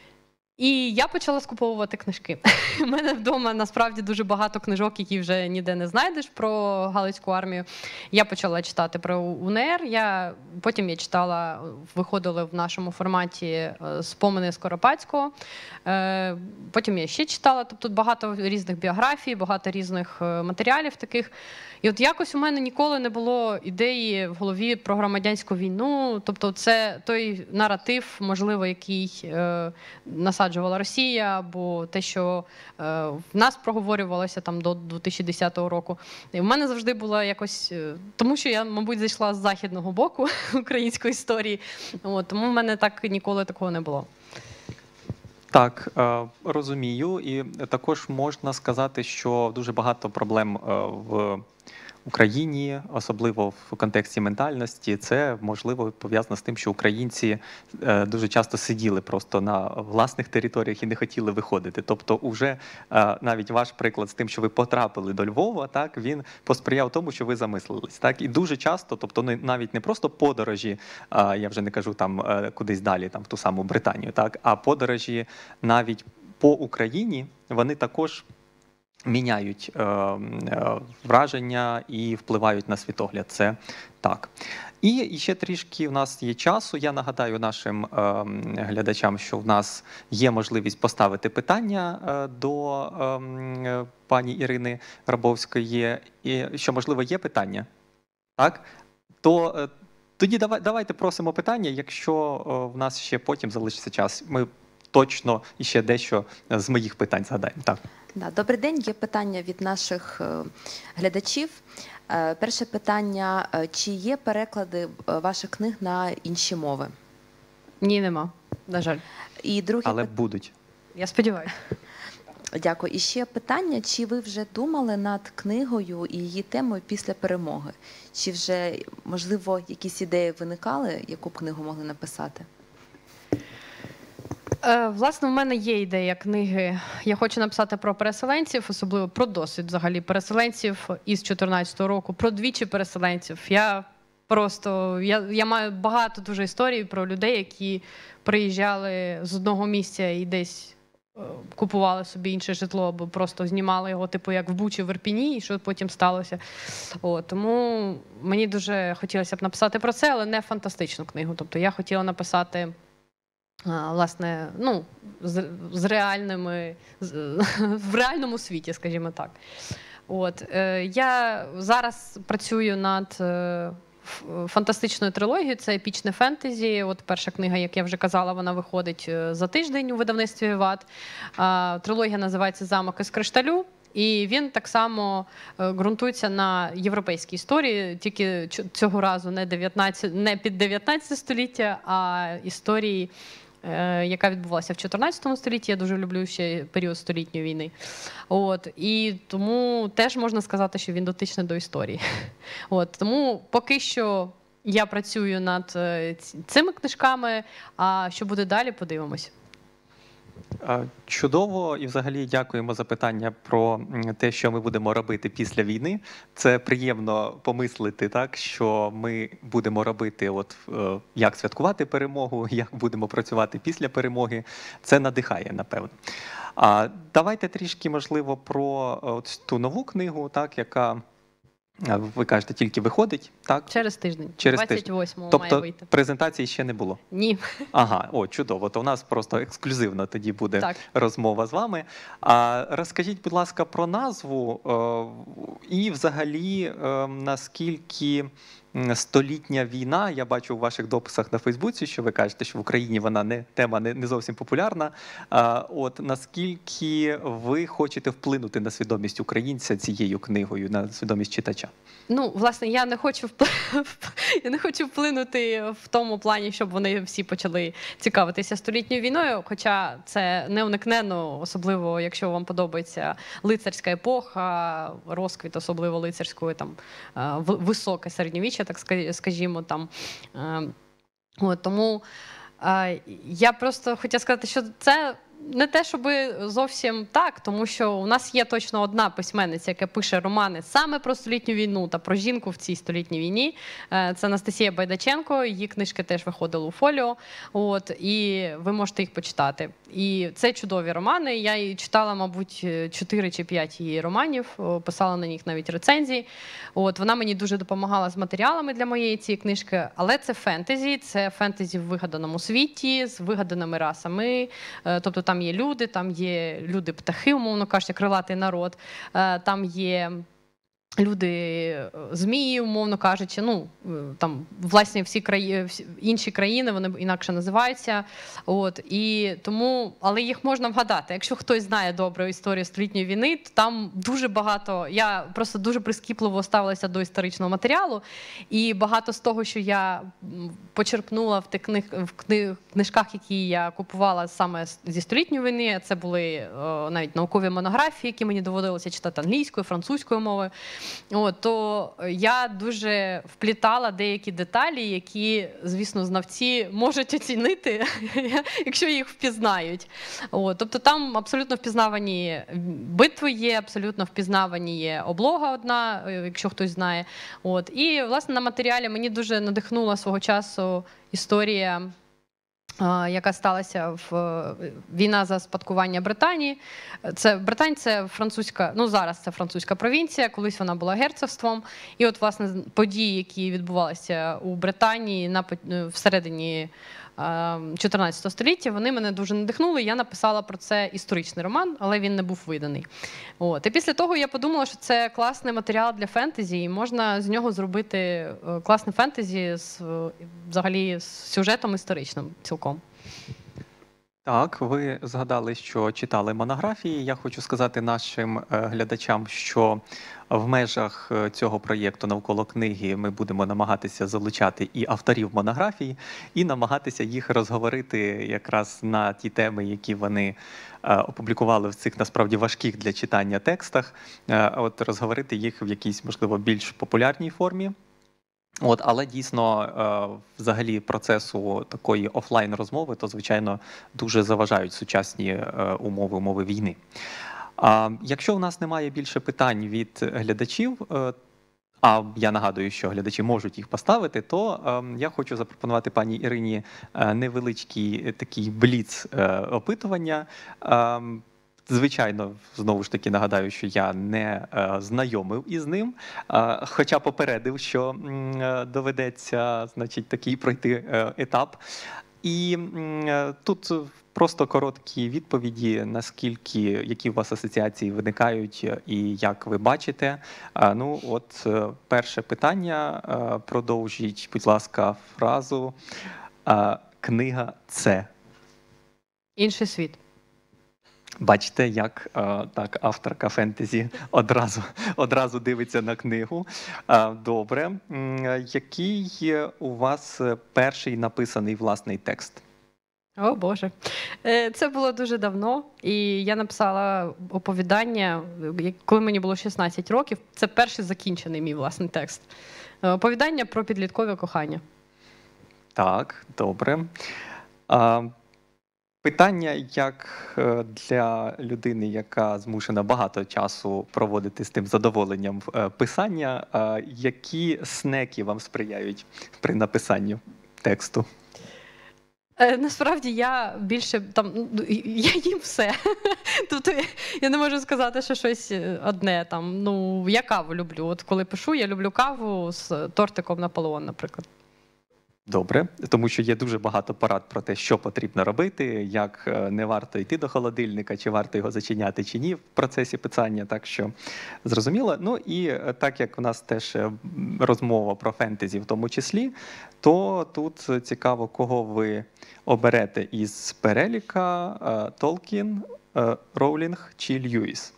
І я почала скуповувати книжки. У мене вдома насправді дуже багато книжок, які вже ніде не знайдеш про Галицьку армію. Я почала читати про УНР, потім я читала, виходили в нашому форматі «Спомини Скоропадського», потім я ще читала, тобто багато різних біографій, багато різних матеріалів таких. І от якось у мене ніколи не було ідеї в голові про громадянську війну, тобто це той наратив, можливо, який насаджувала Росія, або те, що в нас проговорювалося там до 2010 року. І в мене завжди було якось, тому що я, мабуть, зайшла з західного боку української історії, тому в мене так ніколи такого не було. Так, розумію. І також можна сказати, що дуже багато проблем в Україні, особливо в контексті ментальності, це, можливо, пов'язано з тим, що українці дуже часто сиділи просто на власних територіях і не хотіли виходити. Тобто уже навіть ваш приклад з тим, що ви потрапили до Львова, так, він посприяв тому, що ви замислились. Так? І дуже часто, тобто навіть не просто подорожі, я вже не кажу там кудись далі, там в ту саму Британію, так, а подорожі навіть по Україні, вони також міняють враження і впливають на світогляд. Це так. І ще трішки в нас є часу. Я нагадаю нашим глядачам, що в нас є можливість поставити питання до пані Ірини Грабовської. І що, можливо, є питання? Так? То тоді давайте просимо питання, якщо в нас ще потім залишиться час. Ми точно іще дещо з моїх питань згадаємо. Так. Добрий день, є питання від наших глядачів. Перше питання, чи є переклади ваших книг на інші мови? Ні, нема, на жаль. І друге Але будуть. Я сподіваюся. Дякую. І ще питання, чи ви вже думали над книгою і її темою після перемоги? Чи вже, можливо, якісь ідеї виникали, яку б книгу могли написати? Власне, у мене є ідея книги. Я хочу написати про переселенців, особливо про досвід взагалі переселенців із 14-го року, про двічі переселенців. Я маю багато дуже історій про людей, які приїжджали з одного місця і десь купували собі інше житло, або просто знімали його, типу, як в Бучі, в Ірпіні, і що потім сталося. Тому мені дуже хотілося б написати про це, але не фантастичну книгу. Тобто я хотіла написати власне, ну, з реальними, в реальному світі, скажімо так. От, я зараз працюю над фантастичною трилогією, це епічне фентезі. От перша книга, як я вже казала, вона виходить за тиждень у видавництві «Виват». Трилогія називається «Замок із кришталю». І він так само ґрунтується на європейській історії, тільки цього разу не під 19 століття, а історії, яка відбувалася в 14 столітті. Я дуже люблю ще період Столітньої війни. От, і тому теж можна сказати, що він дотичний до історії. От, тому поки що я працюю над цими книжками, а що буде далі, подивимось. Чудово, і взагалі дякуємо за питання про те, що ми будемо робити після війни. Це приємно помислити, так, що ми будемо робити, от як святкувати перемогу, як будемо працювати після перемоги. Це надихає, напевно. Давайте трішки, можливо, про от ту нову книгу, так, яка, ви кажете, тільки виходить, так? Через тиждень, Через 28-го має вийти. Тобто презентації ще не було? Ні. Ага, чудово. То у нас просто ексклюзивно тоді буде так. розмова з вами. Розкажіть, будь ласка, про назву і взагалі наскільки столітня війна, я бачу у ваших дописах на Фейсбуці, що ви кажете, що в Україні вона тема не зовсім популярна. От наскільки ви хочете вплинути на свідомість українця цією книгою, на свідомість читача? Ну, власне, я не хочу вплинути в тому плані, щоб вони всі почали цікавитися столітньою війною, хоча це неуникненно, особливо, якщо вам подобається лицарська епоха, розквіт, особливо лицарської, там, високе середньовіччя, так скажімо, там. От, тому я просто хотіла сказати, що це не те, щоб зовсім так, тому що у нас є точно одна письменниця, яка пише романи саме про столітню війну та про жінку в цій столітній війні. Це Анастасія Байдаченко, її книжки теж виходили у Фоліо, от, і ви можете їх почитати. І це чудові романи, я її читала, мабуть, 4 чи 5 її романів, писала на них навіть рецензії. От, вона мені дуже допомагала з матеріалами для моєї цієї книжки, але це фентезі в вигаданому світі, з вигаданими расами, тобто там є люди-птахи, умовно кажучи, крилатий народ, там є люди змії, умовно кажучи, ну, там, власне, інші країни, вони інакше називаються. От, і тому, але їх можна вгадати. Якщо хтось знає добре історію столітньої війни, то там дуже багато, я просто дуже прискіпливо ставилася до історичного матеріалу, і багато з того, що я почерпнула в тих книжках, які я купувала саме зі столітньої війни, це були навіть наукові монографії, які мені доводилося читати англійською, французькою мовою. От, то я дуже вплітала деякі деталі, які, звісно, знавці можуть оцінити, якщо їх впізнають. От, тобто там абсолютно впізнавані битви є, абсолютно впізнавані є облога одна, якщо хтось знає. От, і, власне, на матеріалі мені дуже надихнула свого часу історія, яка сталася в війна за спадкування Британії. Британь – це французька, ну зараз це французька провінція, колись вона була герцогством. І от, власне, події, які відбувалися у Британії всередині 14 століття, вони мене дуже надихнули. Я написала про це історичний роман, але він не був виданий. От. І після того я подумала, що це класний матеріал для фентезі, і можна з нього зробити класне фентезі взагалі з сюжетом історичним цілком. Так, ви згадали, що читали монографії. Я хочу сказати нашим глядачам, що в межах цього проєкту «Навколо книги» ми будемо намагатися залучати і авторів монографій, і намагатися їх розговорити якраз на ті теми, які вони опублікували в цих, насправді, важких для читання текстах, от розговорити їх в якійсь, можливо, більш популярній формі. От, але дійсно, взагалі, процесу такої офлайн-розмови, то, звичайно, дуже заважають сучасні умови війни. Якщо у нас немає більше питань від глядачів, а я нагадую, що глядачі можуть їх поставити, то я хочу запропонувати пані Ірині невеличкий такий бліц опитування. Звичайно, знову ж таки нагадаю, що я не знайомив із ним, хоча попередив, що доведеться, значить, такий пройти етап. І тут просто короткі відповіді, наскільки, які у вас асоціації виникають і як ви бачите. Ну, от перше питання, продовжіть, будь ласка, фразу «Книга – це». Інший світ. Бачите, як так авторка фентезі одразу дивиться на книгу. Добре. Який у вас перший написаний власний текст? О, Боже. Це було дуже давно, і я написала оповідання, коли мені було 16 років. Це перший закінчений мій власний текст. Оповідання про підліткове кохання. Так, добре. Питання, як для людини, яка змушена багато часу проводити з тим задоволенням писання, які снеки вам сприяють при написанні тексту? Насправді я більше я їм все. Тобто я не можу сказати, що щось одне там. Ну, я каву люблю. От коли пишу, я люблю каву з тортиком Наполеон, наприклад. Добре, тому що є дуже багато порад про те, що потрібно робити, як не варто йти до холодильника, чи варто його зачиняти, чи ні в процесі писання, так що зрозуміло. Ну і так як у нас теж розмова про фентезі в тому числі, то тут цікаво, кого ви оберете із переліка: Толкін, Роулінг чи Льюіс?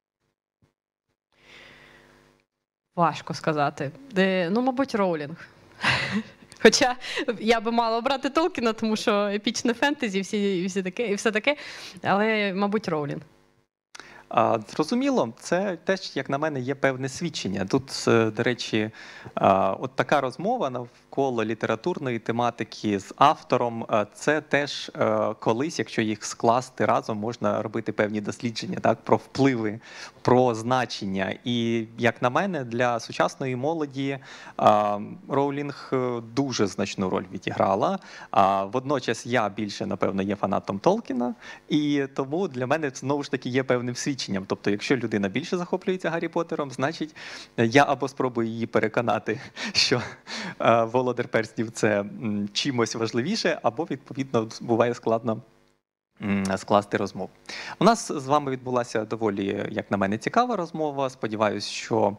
Важко сказати. Ну, мабуть, Роулінг. Хоча я би мала обрати Толкіна, тому що епічне фентезі і все таке, але, мабуть, Роулінг. Зрозуміло, це теж, як на мене, є певне свідчення. Тут, до речі, от така розмова навколо літературної тематики з автором, це теж колись, якщо їх скласти разом, можна робити певні дослідження, так, про впливи, про значення. І, як на мене, для сучасної молоді Роулінг дуже значну роль відіграла. Водночас я більше, напевно, є фанатом Толкіна, і тому для мене, знову ж таки, є певним свідченням. Тобто, якщо людина більше захоплюється Гаррі Поттером, значить я або спробую її переконати, що Володар перснів – це чимось важливіше, або, відповідно, буває складно скласти розмову. У нас з вами відбулася доволі, як на мене, цікава розмова. Сподіваюсь, що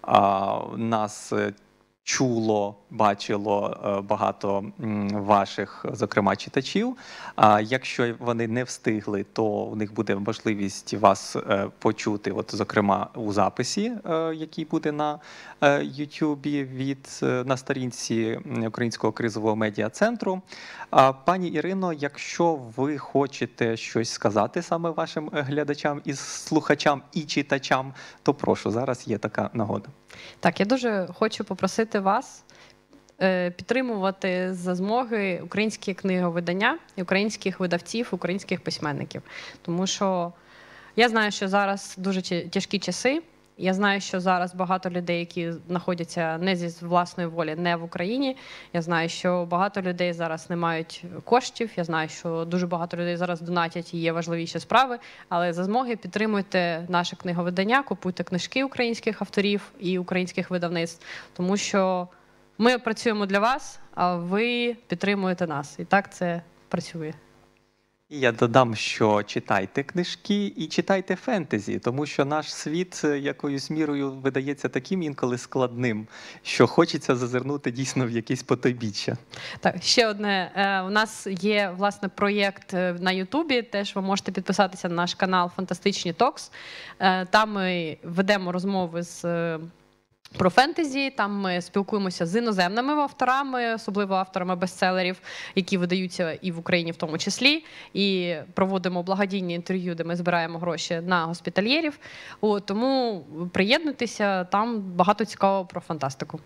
нас чуло, бачило багато ваших, зокрема, читачів. Якщо вони не встигли, то у них буде можливість вас почути, от, зокрема, у записі, який буде на YouTube на сторінці Українського кризового медіа-центру. Пані Ірино, якщо ви хочете щось сказати саме вашим глядачам і слухачам і читачам, то прошу, зараз є така нагода. Так, я дуже хочу попросити вас підтримувати за змоги українські книговидання, українських видавців, українських письменників. Тому що я знаю, що зараз дуже тяжкі часи. Я знаю, що зараз багато людей, які знаходяться не зі власної волі, не в Україні. Я знаю, що багато людей зараз не мають коштів. Я знаю, що дуже багато людей зараз донатять і є важливіші справи. Але за змоги підтримуйте наше книговидання, купуйте книжки українських авторів і українських видавництв. Тому що ми працюємо для вас, а ви підтримуєте нас. І так це працює. І я додам, що читайте книжки і читайте фентезі, тому що наш світ якоюсь мірою видається таким інколи складним, що хочеться зазирнути дійсно в якесь потойбіччя. Так, ще одне. У нас є, власне, проєкт на Ютубі, теж ви можете підписатися на наш канал «Фантастичні Токс». Там ми ведемо розмови про фентезі, там ми спілкуємося з іноземними авторами, особливо авторами бестселерів, які видаються і в Україні в тому числі, і проводимо благодійні інтерв'ю, де ми збираємо гроші на госпітальєрів. Тому приєднуйтеся, там багато цікавого про фантастику.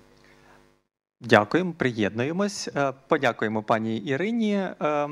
Дякуємо, приєднуємось. Подякуємо пані Ірині.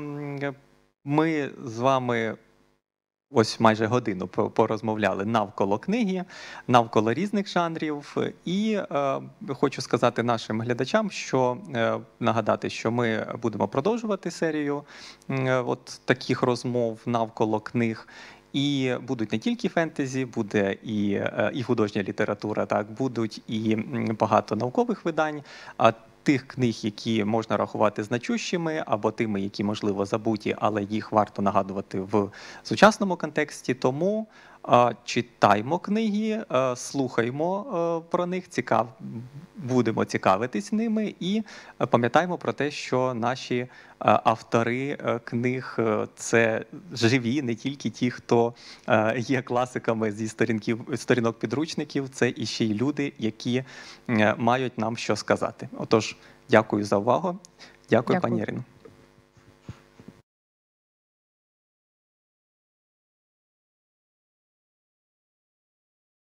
Ми з вами ось майже годину порозмовляли навколо книги, навколо різних жанрів. І хочу сказати нашим глядачам, що нагадати, що ми будемо продовжувати серію от таких розмов навколо книг. І будуть не тільки фентезі, буде і художня література, так, будуть і багато наукових видань. тих книг, які можна рахувати значущими, або тими, які, можливо, забуті, але їх варто нагадувати в сучасному контексті. Тому читаймо книги, слухаймо про них, будемо цікавитись ними і пам'ятаємо про те, що наші автори книг – це живі, не тільки ті, хто є класиками зі сторінок підручників, це і ще й люди, які мають нам що сказати. Отож, дякую за увагу. Дякую, пані Ірино.